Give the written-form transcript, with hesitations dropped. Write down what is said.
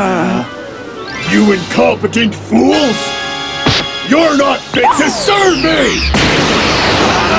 You incompetent fools! You're not fit to serve me!